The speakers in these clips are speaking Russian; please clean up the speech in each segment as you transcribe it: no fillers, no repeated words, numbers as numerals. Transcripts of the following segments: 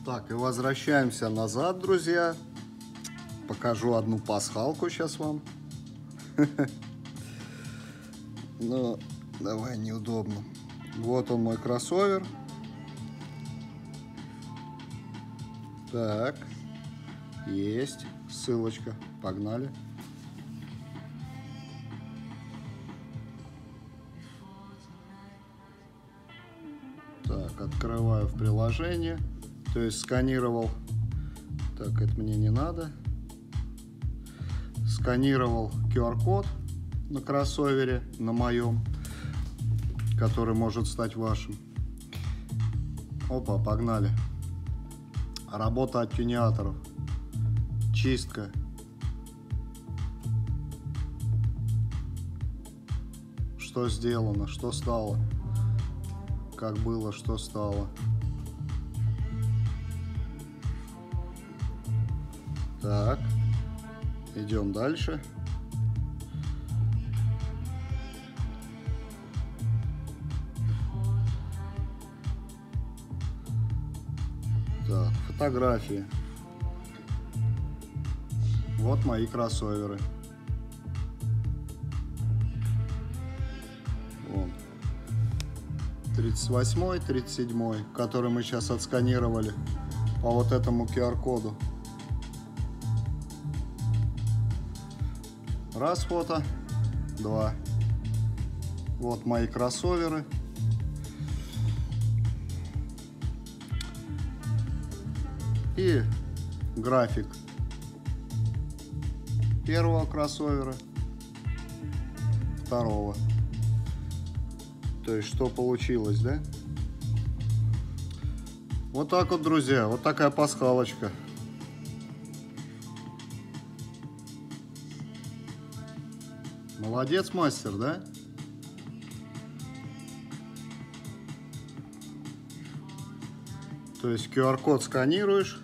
Так, и возвращаемся назад, друзья. Покажу одну пасхалку сейчас вам. Но давай, неудобно. Вот он, мой кроссовер. Так, есть ссылочка. Погнали. Так, открываю в приложение. То есть сканировал. Так, это мне не надо. Сканировал QR-код на кроссовере, на моем, который может стать вашим. Опа, погнали. Работа от тюниаторов. Чистка. Что сделано, что стало. Как было, что стало. Так. Идем дальше. Так, фотографии. Вот мои кроссоверы. Вон. 38-й, 37-й, который мы сейчас отсканировали по вот этому QR-коду. Раз фото, два. Вот мои кроссоверы. И график первого кроссовера, второго. То есть, что получилось, да? Вот так вот, друзья, вот такая пасхалочка. Молодец, мастер, да? То есть QR-код сканируешь.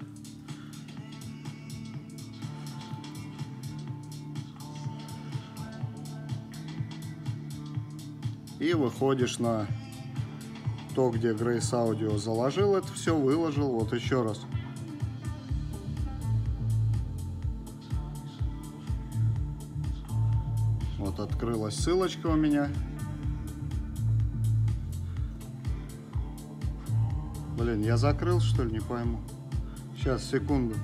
И выходишь на то, где Grace Audio заложил это все, выложил. Вот еще раз. Вот открылась ссылочка у меня. Блин, я закрыл, что ли, не пойму. Сейчас, секунду.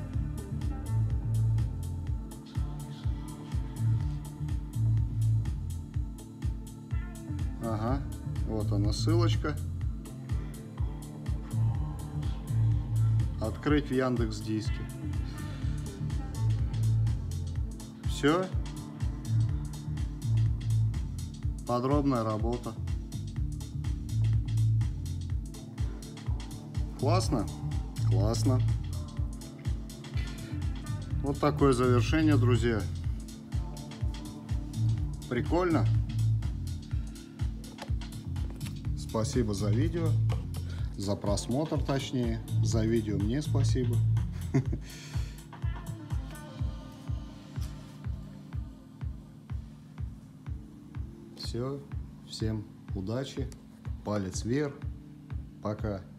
Ага, вот она ссылочка. Открыть в Яндекс.Диске. Все. Подробная работа. Классно? Классно. Вот такое завершение, друзья. Прикольно? Спасибо за видео. За просмотр, точнее. За видео мне спасибо. Все. Всем удачи. Палец вверх. Пока.